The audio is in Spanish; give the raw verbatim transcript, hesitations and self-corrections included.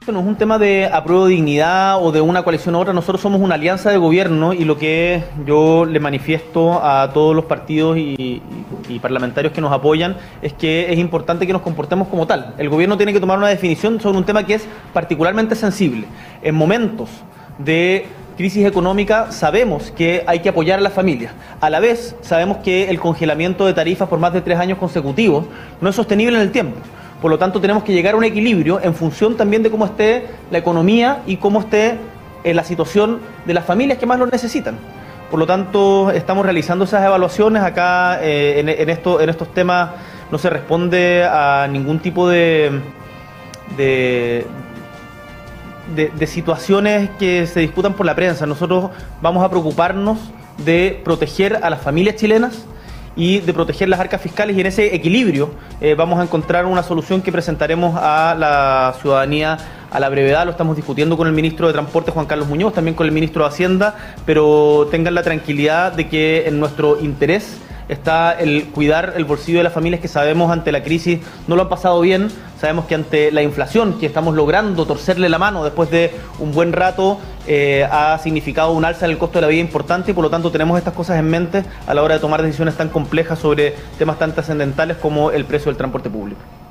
No es un tema de apruebo dignidad o de una coalición u otra, nosotros somos una alianza de gobierno y lo que yo le manifiesto a todos los partidos y, y, y parlamentarios que nos apoyan es que es importante que nos comportemos como tal. El gobierno tiene que tomar una definición sobre un tema que es particularmente sensible. En momentos de crisis económica sabemos que hay que apoyar a las familias. A la vez sabemos que el congelamiento de tarifas por más de tres años consecutivos no es sostenible en el tiempo. Por lo tanto, tenemos que llegar a un equilibrio en función también de cómo esté la economía y cómo esté eh, la situación de las familias que más lo necesitan. Por lo tanto, estamos realizando esas evaluaciones. Acá eh, en, en, esto, en estos temas no se responde a ningún tipo de, de, de, de situaciones que se disputan por la prensa. Nosotros vamos a preocuparnos de proteger a las familias chilenas y de proteger las arcas fiscales, y en ese equilibrio eh, vamos a encontrar una solución que presentaremos a la ciudadanía a la brevedad. Lo estamos discutiendo con el ministro de Transporte, Juan Carlos Muñoz, también con el ministro de Hacienda, pero tengan la tranquilidad de que en nuestro interés está el cuidar el bolsillo de las familias que sabemos ante la crisis no lo han pasado bien. Sabemos que ante la inflación que estamos logrando torcerle la mano después de un buen rato eh, ha significado un alza en el costo de la vida importante, y por lo tanto tenemos estas cosas en mente a la hora de tomar decisiones tan complejas sobre temas tan trascendentales como el precio del transporte público.